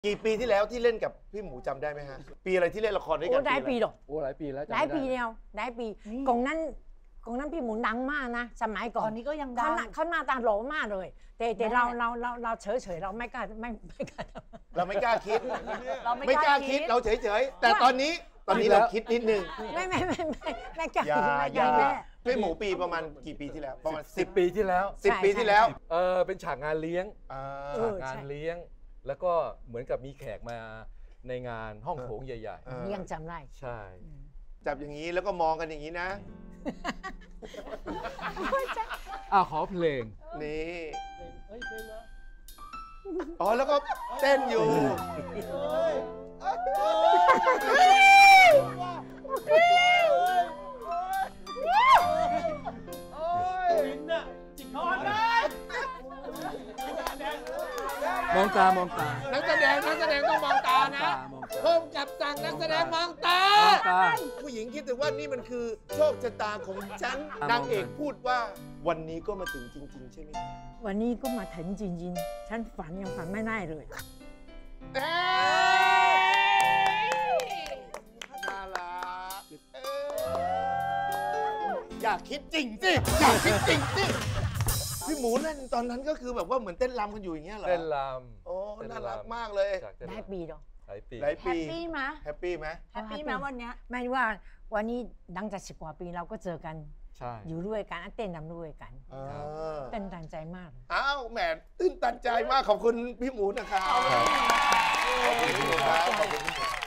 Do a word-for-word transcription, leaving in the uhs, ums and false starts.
กี่ปีที่แล้วที่เล่นกับพี่หมูจำได้ไหมฮะปีอะไรที่เล่นละครด้วยกันโอ้หลายปีหรอกโอ้หลายปีแล้วหลายปีแล้วหลายปีกองนั้นกองนั้นพี่หมูดังมากนะสมัยก่อนตอนนี้ก็ยังดัเขางหน้าเขาหน้าตาหล่อมากเลย แต่แต่เราเราเราเราเฉยเฉยเราไม่กล้าไม่ไม่กล้าเราไม่กล้าคิดเราไม่กล้าคิดเราเฉยๆแต่ตอนนี้ตอนนี้เราคิดนิดนึงไม่ไม่ไม่ไม่ไม่กล้าอย่าไม่อก ย่าล้าแม่พี่หมูปีประมาณกี่ปีที่แล้วประมาณสิสิบบ ปีที่แล้วสิบปีที่แล้วเออเป็นฉากงานเลี้ยงอ่าฉากงานเลี้ยง แล้วก็เหมือนกับมีแขกมาในงานห้องโถงใหญ่เออยังจำได้ๆ ใช่จับอย่างนี้แล้วก็มองกันอย่างนี้นะอ่าขอเพลงนี่อ๋อแล้วก็เต้นอยู่มองตามองตานักแสดงนักแสดงต้องมองตานะมองตาเพิ่มกับสั่งนักแสดงมองตามองตาผู้หญิงคิดถึงว่านี่มันคือโชคชะตาของฉันอ่ะนางเอกพูดว่าวันนี้ก็มาถึงจริง ๆ ใช่ไหมวันนี้ก็มาถึงจริงๆฉันฝันยังฝันไม่ได้เลยเอ้ยน่ารักเอ้ยอยากคิดจริงสิอยากคิดจริงสิพี่หมูเล่นตอนนั้นก็คือแบบว่าเหมือนเต้นรำกันอยู่อย่างเงี้ยเหรอเต้นรโอ้ำน่ารักมากเลยจากเต้นได้รำปีหรอกหลายปีหลายแฮปีปปี้ไหมแฮปปี้ไหมแฮปปี้ไหมวันเนี้ยไม่ว่าวันนี้ดังจากสิบกว่าปีเราก็เจอกันใช่อยู่ด้วยกันเต้นรำด้วยกันอ่าเต้นตังใจมากเลยอ้าวแหมตื้นตันใจมากขอบคุณพี่หมูนะครับขอบคุณพี่หมูครับขอบคุณพี่หมู